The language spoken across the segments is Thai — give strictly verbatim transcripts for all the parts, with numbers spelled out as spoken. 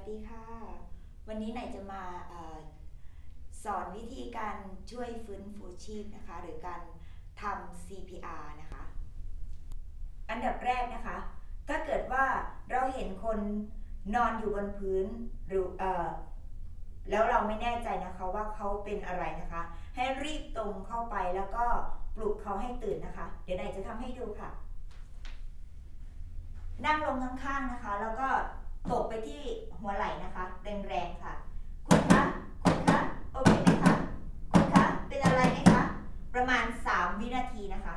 ดีค่ะวันนี้ไหนจะมาอสอนวิธีการช่วยฟื้นฟูชีพนะคะหรือการทำ ซี พี อาร์ นะคะอันดับแรกนะคะถ้าเกิดว่าเราเห็นคนนอนอยู่บนพื้นหรือเอ่อแล้วเราไม่แน่ใจนะคะว่าเขาเป็นอะไรนะคะให้รีบตรงเข้าไปแล้วก็ปลุกเขาให้ตื่นนะคะเดี๋ยวไหนจะทำให้ดูค่ะนั่งลงข้างๆนะคะแล้วก็ตบไปที่หัวไหล่นะคะแรงๆค่ะคุณคะคุณคะโอเคไหมคะคุณคะเป็นอะไรไหมคะประมาณสามวินาทีนะคะ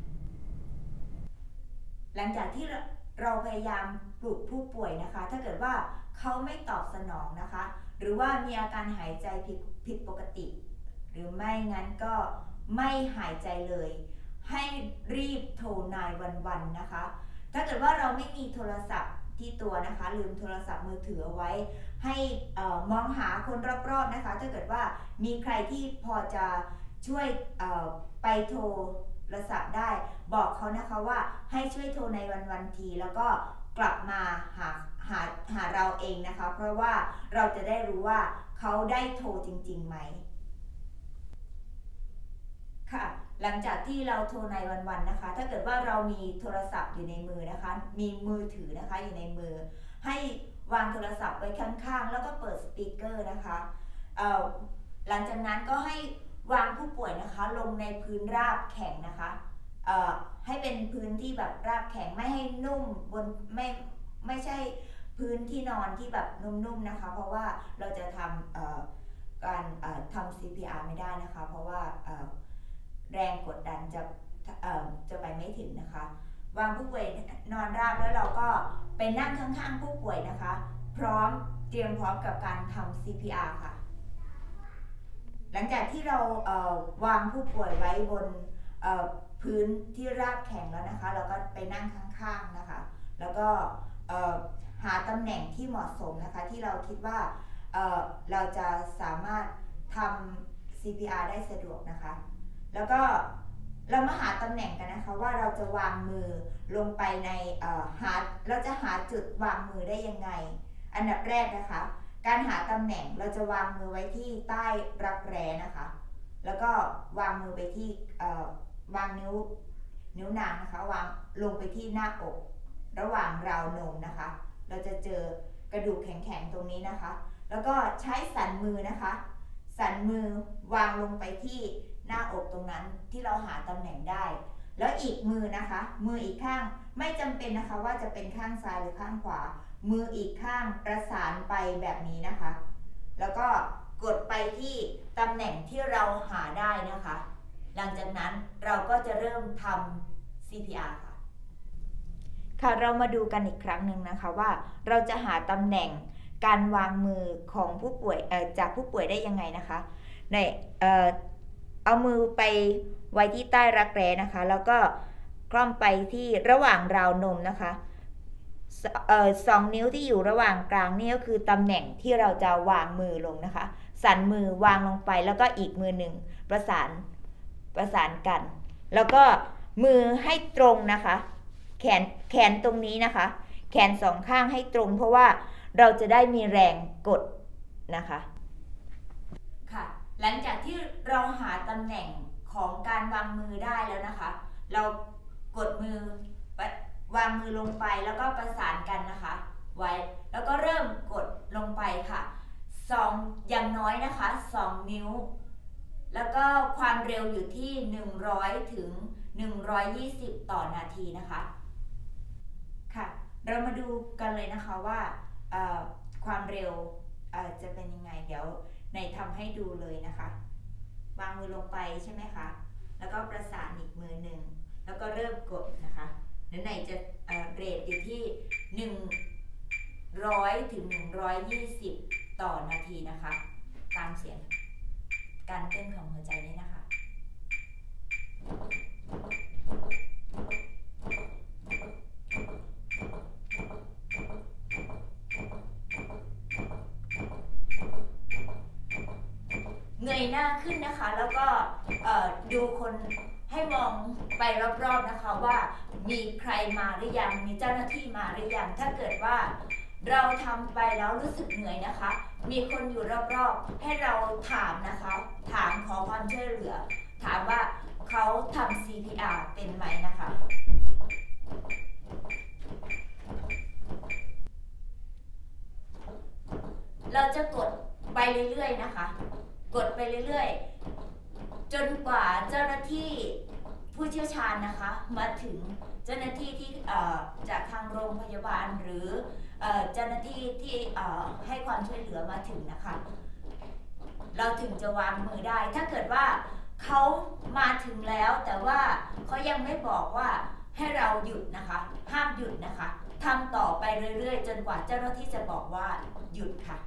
หลังจากที่เราพยายามปลุกผู้ป่วยนะคะถ้าเกิดว่าเขาไม่ตอบสนองนะคะหรือว่ามีอาการหายใจผิดผิดปกติหรือไม่งั้นก็ไม่หายใจเลยให้รีบโทรนายวันวันนะคะถ้าเกิดว่าเราไม่มีโทรศัพท์ที่ตัวนะคะลืมโทรศัพท์มือถือเอาไว้ให้เอ่อมองหาคนรอบๆนะคะถ้าเกิดว่ามีใครที่พอจะช่วยเอ่อไปโทรศัพท์ได้บอกเขานะคะว่าให้ช่วยโทรในวันวันทีแล้วก็กลับมาหาหาหาเราเองนะคะเพราะว่าเราจะได้รู้ว่าเขาได้โทรจริงๆไหมค่ะหลังจากที่เราโทรในวันๆนะคะถ้าเกิดว่าเรามีโทรศัพท์อยู่ในมือนะคะมีมือถือนะคะอยู่ในมือให้วางโทรศัพท์ไว้ข้างๆแล้วก็เปิดสปีกเกอร์นะคะหลังจากนั้นก็ให้วางผู้ป่วยนะคะลงในพื้นราบแข็งนะคะให้เป็นพื้นที่แบบราบแข็งไม่ให้นุ่มบนไม่ไม่ใช่พื้นที่นอนที่แบบนุ่มๆนะคะเพราะว่าเราจะทำการทำ ซี พี อาร์ ไม่ได้นะคะเพราะว่าแรงกดดันจะจะไปไม่ถึงนะคะวางผู้ป่วยนอนราบแล้วเราก็ไปนั่งข้างๆผู้ป่วยนะคะพร้อมเตรียมพร้อมกับการทำ ซี พี อาร์ ค่ะหลังจากที่เราวางผู้ป่วยไว้บนพื้นที่ราบแข็งแล้วนะคะเราก็ไปนั่งข้างๆนะคะแล้วก็หาตำแหน่งที่เหมาะสมนะคะที่เราคิดว่าเราจะสามารถทำ ซี พี อาร์ ได้สะดวกนะคะแล้วก็เรามาหาตำแหน่งกันนะคะว่าเราจะวางมือลงไปในหาเราจะหาจุดวางมือได้ยังไงอันดับแรกนะคะการหาตำแหน่งเราจะวางมือไว้ที่ใต้รักแร้นะคะแล้วก็วางมือไปที่วางนิ้วนิ้วนางนะคะวางลงไปที่หน้าอกระหว่างราวนมนะคะเราจะเจอกระดูกแข็งๆตรงนี้นะคะแล้วก็ใช้สันมือนะคะสันมือวางลงไปที่หน้าอกตรงนั้นที่เราหาตำแหน่งได้แล้วอีกมือนะคะมืออีกข้างไม่จำเป็นนะคะว่าจะเป็นข้างซ้ายหรือข้างขวามืออีกข้างประสานไปแบบนี้นะคะแล้วก็กดไปที่ตำแหน่งที่เราหาได้นะคะหลังจากนั้นเราก็จะเริ่มทำ ซี พี อาร์ ค่ะค่ะเรามาดูกันอีกครั้งหนึ่งนะคะว่าเราจะหาตำแหน่งการวางมือของผู้ป่วยจากผู้ป่วยได้ยังไงนะคะในเอามือไปไว้ที่ใต้รักแร้นะคะแล้วก็คล่อมไปที่ระหว่างราวนมนะคะสองนิ้วที่อยู่ระหว่างกลางนี่ก็คือตำแหน่งที่เราจะวางมือลงนะคะสันมือวางลงไปแล้วก็อีกมือหนึ่งประสานประสานกันแล้วก็มือให้ตรงนะคะแขนแขนตรงนี้นะคะแขนสองข้างให้ตรงเพราะว่าเราจะได้มีแรงกดนะคะค่ะหลังจากที่เราหาตำแหน่งของการวางมือได้แล้วนะคะเรากดมือวางมือลงไปแล้วก็ประสานกันนะคะไว้แล้วก็เริ่มกดลงไปค่ะสองอย่างน้อยนะคะสองนิ้วแล้วก็ความเร็วอยู่ที่หนึ่งร้อยถึงหนึ่งร้อยยี่สิบต่อนาทีนะคะค่ะเรามาดูกันเลยนะคะว่าความเร็วจะเป็นยังไงเดี๋ยวในทำให้ดูเลยนะคะวางมือลงไปใช่ไหมคะแล้วก็ประสานอีกมือหนึ่งแล้วก็เริ่มกดนะคะแล้วในจะเรทอยู่ที่หนึ่งร้อยถึงหนึ่งร้อยยี่สิบต่อนาทีนะคะตามเสียงการเต้นของหัวใจนี่นะคะเงยหน้าขึ้นนะคะแล้วก็ดูคนให้มองไปรอบๆนะคะว่ามีใครมาหรือยังมีเจ้าหน้าที่มาหรือยังถ้าเกิดว่าเราทำไปแล้วรู้สึกเหนื่อยนะคะมีคนอยู่รอบๆให้เราถามนะคะถามขอความช่วยเหลือถามว่าเขาทำ ซี พี อาร์ เป็นไหมนะคะเราจะกดไปเรื่อยๆนะคะกดไปเรื่อยๆจนกว่าเจ้าหน้าที่ผู้เชี่ยวชาญนะคะมาถึงเจ้าหน้าที่ที่จากทางโรงพยาบาลหรือเจ้าหน้าที่ที่ให้ความช่วยเหลือมาถึงนะคะเราถึงจะวางมือได้ถ้าเกิดว่าเขามาถึงแล้วแต่ว่าเขายังไม่บอกว่าให้เราหยุดนะคะห้ามหยุดนะคะทำต่อไปเรื่อยๆจนกว่าเจ้าหน้าที่จะบอกว่าหยุดค่ะ